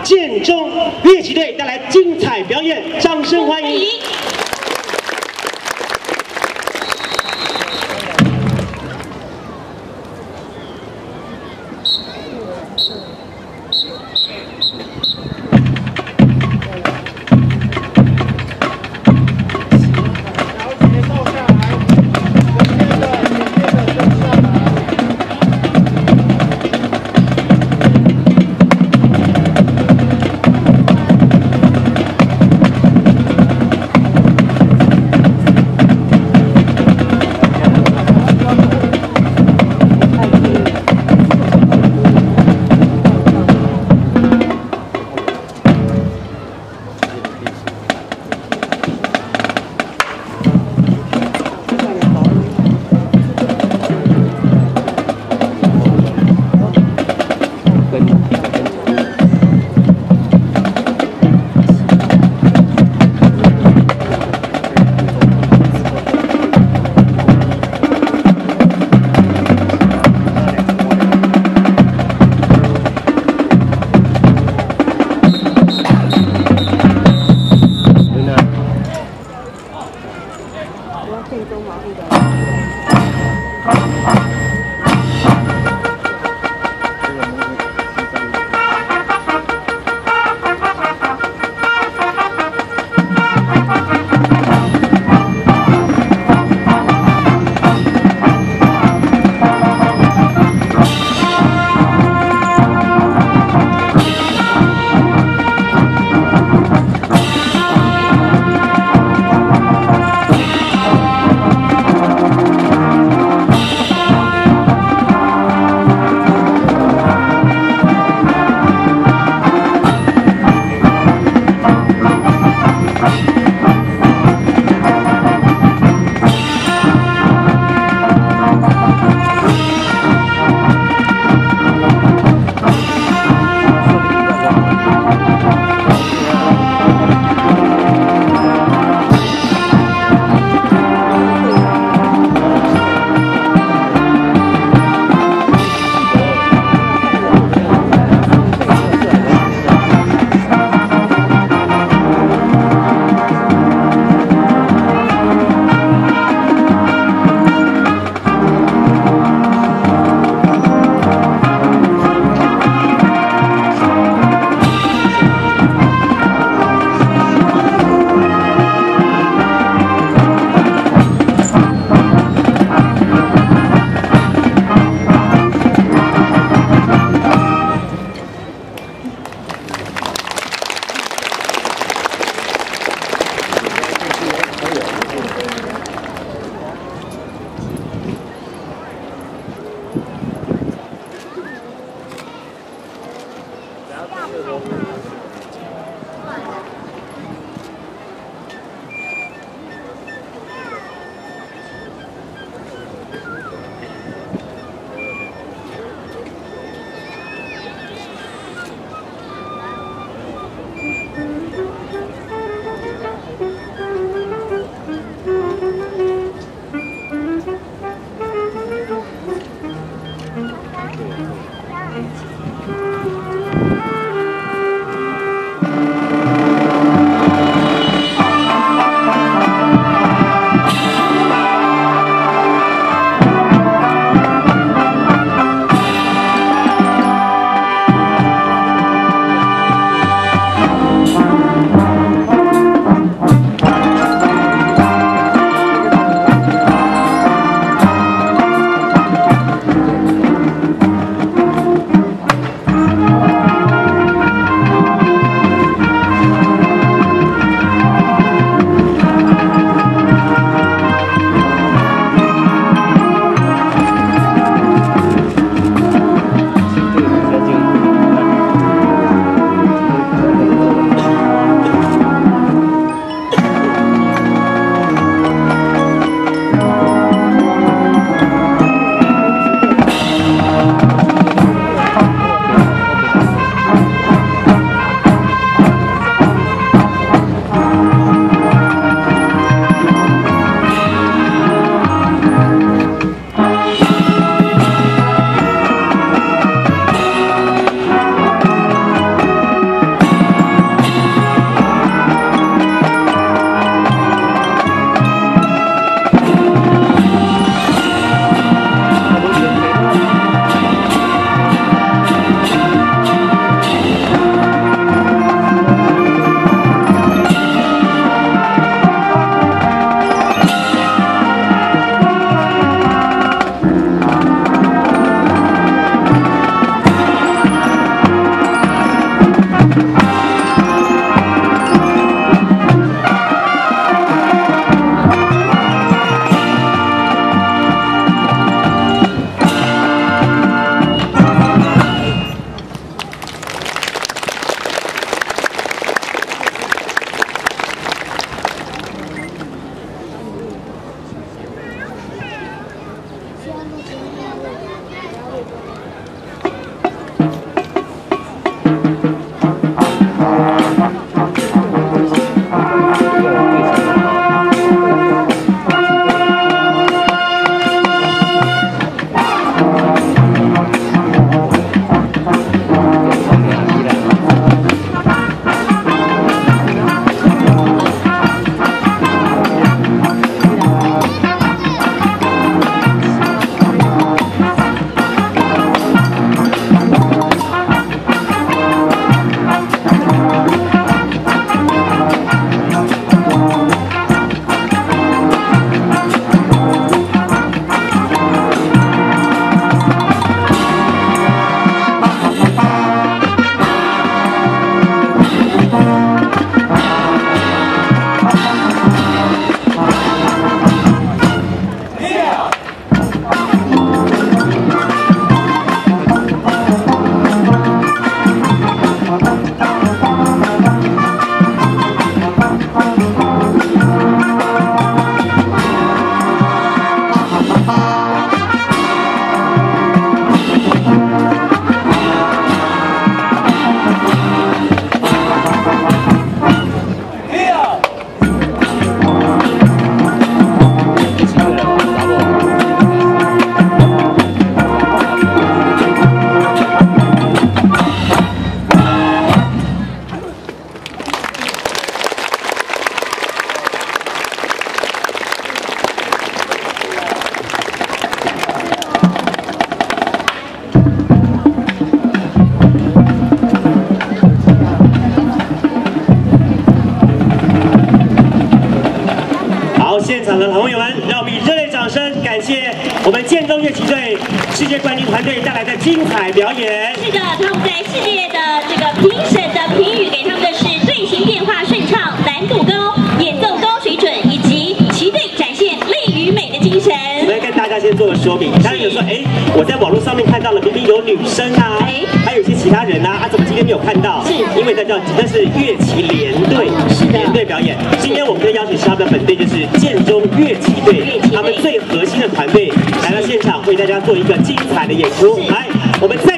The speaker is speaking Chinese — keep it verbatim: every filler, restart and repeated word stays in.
建中乐器队带来精彩表演，掌声欢迎。 Thank you. 现场的朋友们，让我们以热烈掌声感谢我们建中乐器队世界冠军团队带来的精彩表演。 是的，他们在世界的这个评审的评语给他们的是队形变化顺畅、难度高、演奏高水准，以及旗队展现力与美的精神。 我们跟大家先做个说明，当然有说，哎，我在网络上面看到了，明明有女生啊，哎，还有一些其他人啊，啊，怎么今天没有看到？是，因为大家那是乐器联队，是联队表演。今天我们的邀请是他们的本队，就是建中乐器队，他们最核心的团队来到现场，为大家做一个精彩的演出。来，我们再。